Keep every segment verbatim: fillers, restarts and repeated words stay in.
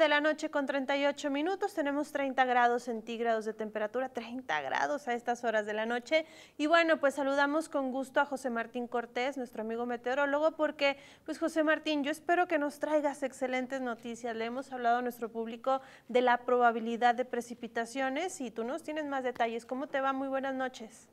De la noche con treinta y ocho minutos, tenemos treinta grados centígrados de temperatura, treinta grados a estas horas de la noche. Y bueno, pues saludamos con gusto a José Martín Cortés, nuestro amigo meteorólogo, porque, pues José Martín, yo espero que nos traigas excelentes noticias. Le hemos hablado a nuestro público de la probabilidad de precipitaciones y tú nos tienes más detalles. ¿Cómo te va? Muy buenas noches.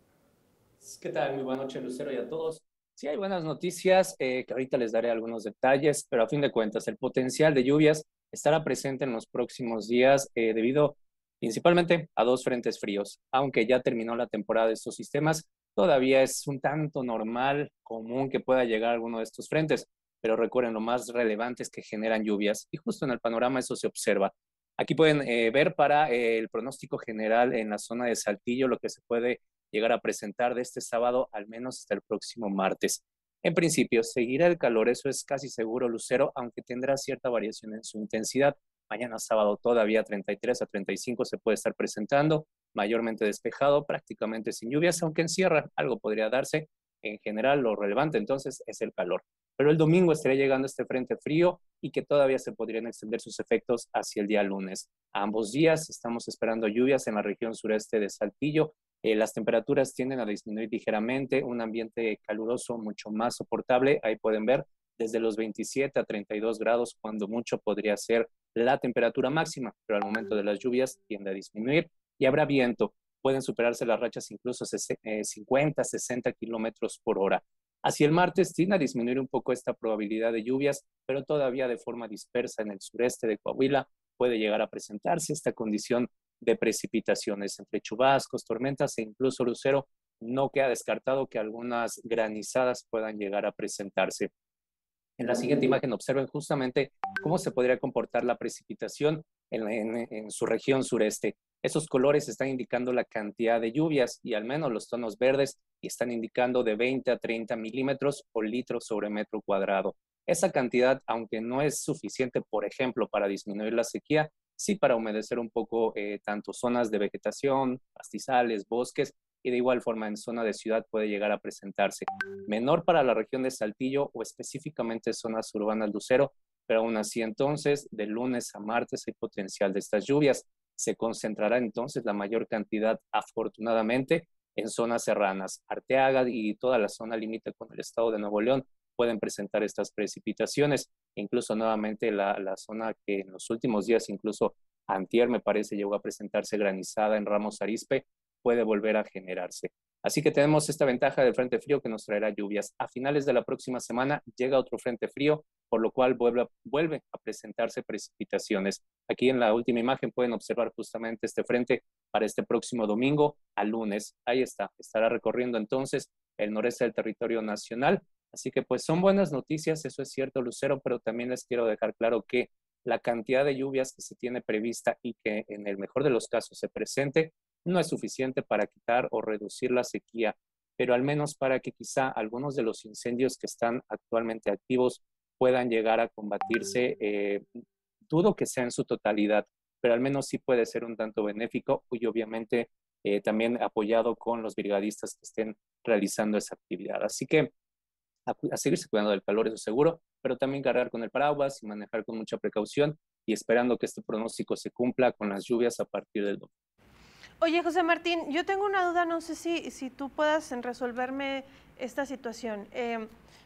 ¿Qué tal? Muy buenas noches, Lucero, y a todos. Sí, hay buenas noticias, eh, que ahorita les daré algunos detalles, pero a fin de cuentas, el potencial de lluvias estará presente en los próximos días eh, debido principalmente a dos frentes fríos. Aunque ya terminó la temporada de estos sistemas, todavía es un tanto normal, común que pueda llegar alguno de estos frentes, pero recuerden, lo más relevante es que generan lluvias y justo en el panorama eso se observa. Aquí pueden eh, ver para eh, el pronóstico general en la zona de Saltillo lo que se puede llegar a presentar de este sábado, al menos hasta el próximo martes. En principio, seguirá el calor, eso es casi seguro, Lucero, aunque tendrá cierta variación en su intensidad. Mañana sábado todavía treinta y tres a treinta y cinco se puede estar presentando, mayormente despejado, prácticamente sin lluvias, aunque en sierra algo podría darse. En general, lo relevante entonces es el calor. Pero el domingo estaría llegando este frente frío y que todavía se podrían extender sus efectos hacia el día lunes. A ambos días estamos esperando lluvias en la región sureste de Saltillo. Eh, las temperaturas tienden a disminuir ligeramente, un ambiente caluroso mucho más soportable. Ahí pueden ver desde los veintisiete a treinta y dos grados, cuando mucho podría ser la temperatura máxima, pero al momento de las lluvias tiende a disminuir y habrá viento. Pueden superarse las rachas incluso cincuenta, sesenta kilómetros por hora. Hacia el martes tiende a disminuir un poco esta probabilidad de lluvias, pero todavía de forma dispersa en el sureste de Coahuila puede llegar a presentarse esta condición de precipitaciones entre chubascos, tormentas e incluso lucero. No queda descartado que algunas granizadas puedan llegar a presentarse. En la siguiente imagen observen justamente cómo se podría comportar la precipitación en, en, en su región sureste. Esos colores están indicando la cantidad de lluvias y al menos los tonos verdes están indicando de veinte a treinta milímetros o litros sobre metro cuadrado. Esa cantidad, aunque no es suficiente, por ejemplo, para disminuir la sequía, sí para humedecer un poco eh, tanto zonas de vegetación, pastizales, bosques, y de igual forma en zona de ciudad puede llegar a presentarse. Menor para la región de Saltillo o específicamente zonas urbanas Lucero, pero aún así entonces de lunes a martes hay potencial de estas lluvias. Se concentrará entonces la mayor cantidad, afortunadamente, en zonas serranas. Arteaga y toda la zona límite con el estado de Nuevo León pueden presentar estas precipitaciones. Incluso nuevamente la, la zona que en los últimos días, incluso antier me parece, llegó a presentarse granizada en Ramos Arizpe, puede volver a generarse. Así que tenemos esta ventaja del frente frío que nos traerá lluvias. A finales de la próxima semana llega otro frente frío, por lo cual vuelve, vuelve a presentarse precipitaciones. Aquí en la última imagen pueden observar justamente este frente para este próximo domingo a lunes. Ahí está, estará recorriendo entonces el noreste del territorio nacional. Así que pues son buenas noticias, eso es cierto, Lucero, pero también les quiero dejar claro que la cantidad de lluvias que se tiene prevista y que en el mejor de los casos se presente no es suficiente para quitar o reducir la sequía, pero al menos para que quizá algunos de los incendios que están actualmente activos puedan llegar a combatirse. Eh, dudo que sea en su totalidad, pero al menos sí puede ser un tanto benéfico y obviamente eh, también apoyado con los brigadistas que estén realizando esa actividad. Así que a, a seguirse cuidando del calor, eso seguro, pero también cargar con el paraguas y manejar con mucha precaución y esperando que este pronóstico se cumpla con las lluvias a partir del domingo. Oye, José Martín, yo tengo una duda, no sé si, si tú puedas resolverme esta situación. Eh,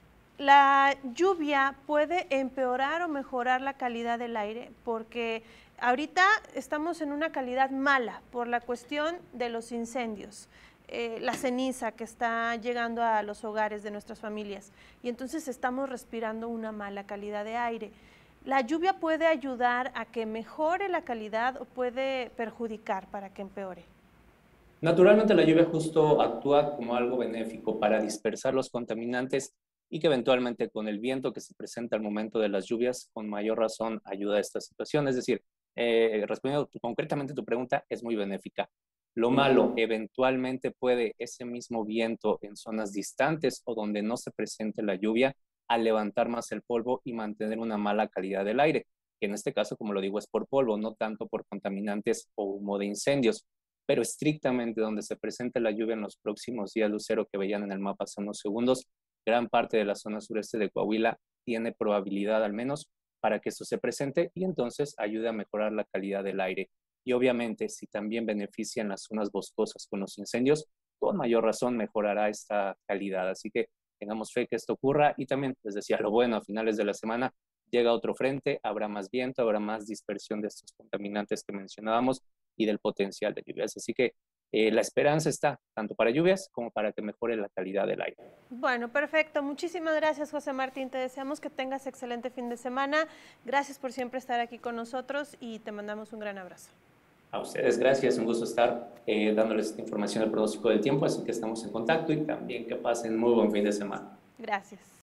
¿La lluvia puede empeorar o mejorar la calidad del aire? Porque ahorita estamos en una calidad mala por la cuestión de los incendios, eh, la ceniza que está llegando a los hogares de nuestras familias y entonces estamos respirando una mala calidad de aire. ¿La lluvia puede ayudar a que mejore la calidad o puede perjudicar para que empeore? Naturalmente la lluvia justo actúa como algo benéfico para dispersar los contaminantes y que eventualmente con el viento que se presenta al momento de las lluvias, con mayor razón ayuda a esta situación. Es decir, eh, respondiendo concretamente a tu pregunta, es muy benéfica. Lo malo, eventualmente puede ese mismo viento en zonas distantes o donde no se presente la lluvia, al levantar más el polvo y mantener una mala calidad del aire, que en este caso, como lo digo, es por polvo, no tanto por contaminantes o humo de incendios, pero estrictamente donde se presente la lluvia en los próximos días, Lucero, que veían en el mapa hace unos segundos, gran parte de la zona sureste de Coahuila tiene probabilidad al menos para que esto se presente y entonces ayude a mejorar la calidad del aire. Y obviamente, si también benefician las zonas boscosas con los incendios, con mayor razón mejorará esta calidad. Así que tengamos fe que esto ocurra y también, les decía, lo bueno, a finales de la semana llega otro frente, habrá más viento, habrá más dispersión de estos contaminantes que mencionábamos y del potencial de lluvias. Así que eh, la esperanza está tanto para lluvias como para que mejore la calidad del aire. Bueno, perfecto. Muchísimas gracias, José Martín. Te deseamos que tengas excelente fin de semana. Gracias por siempre estar aquí con nosotros y te mandamos un gran abrazo. A ustedes, gracias. Un gusto estar eh, dándoles esta información del pronóstico del tiempo, así que estamos en contacto y también que pasen muy buen fin de semana. Gracias.